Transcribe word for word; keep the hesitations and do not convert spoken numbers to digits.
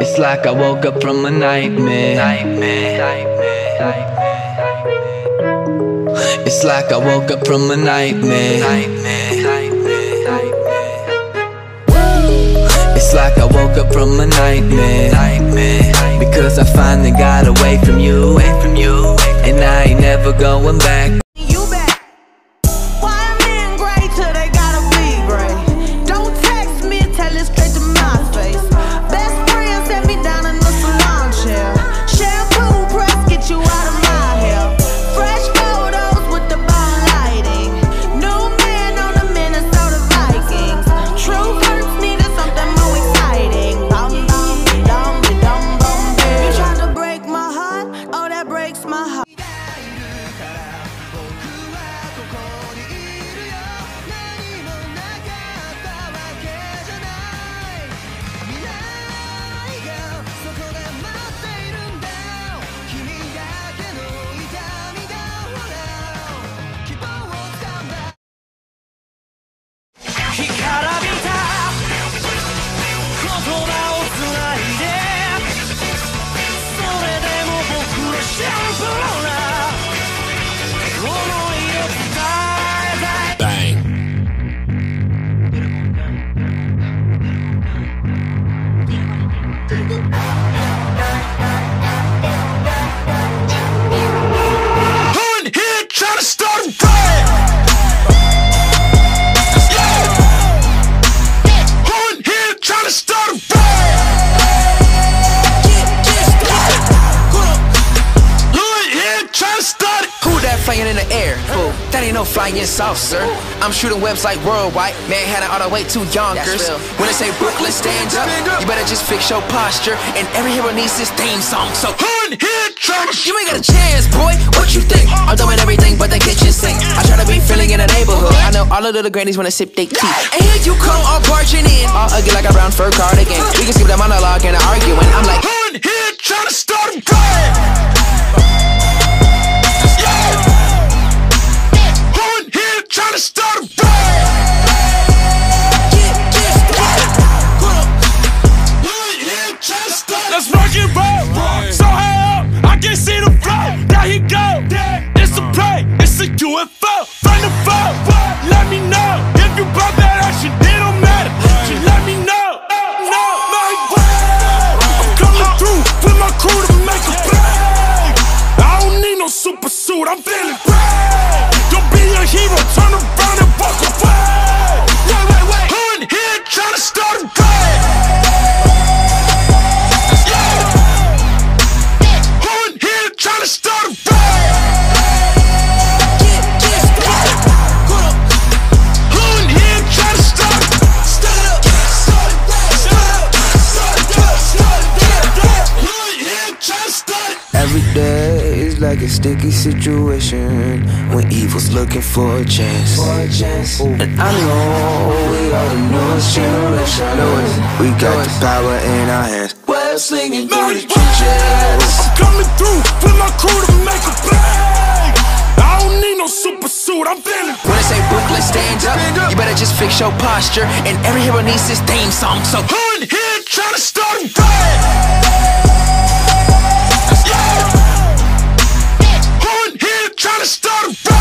It's like I woke up from a nightmare. Nightmare. Nightmare. Nightmare. It's like I woke up from a nightmare. Nightmare. Nightmare. Nightmare. It's like I woke up from a nightmare. Nightmare. Because I finally got away from you. Away from you. And I ain't never going back. Flying in the air, fool. That ain't no flying saucer. I'm shooting webs like worldwide. Manhattan all the way to Yonkers. When they say Brooklyn, stand up, you better just fix your posture. And every hero needs his theme song. So you ain't got a chance, boy. What you think? I'm doing everything but the kitchen sink. I try to be feeling in the neighborhood. I know all the little grannies wanna sip their tea. And here you come, all barging in, all ugly like a brown fur cardigan. We can skip the monologue and the arguing. I'm like, who in here trying to start a riot? Trying to start a riot. Let's rock and roll. So high up, I can't see the floor. There he go. It's a play, it's a U F O. Find the phone. Let me know if you brought that action. It don't matter. Just let me know. No, my way. I'm coming through with my crew to make a play. I don't need no super suit. I'm feeling brave. Don't be a hero. Turn around and walk away. Wait, wait, wait. Who in here trying to start a riot? Yeah. Who in here trying to start a riot? Who in here trying to start? Start it up. Start it up. Start it up. Start it up. Who in here trying to start it? Every day is like a sticky situation when evil's looking for a chance. For a chance. And I know we are the newest generation. We got the power in our hands. We're slinging through the trenches. I'm coming through with my crew to make a play. I don't need no super suit. I'm feeling. When they say Brooklyn, stand up, you better just fix your posture. And every hero needs his theme song. So who in here trying to start a riot? Yeah. Who in here trying to start a riot?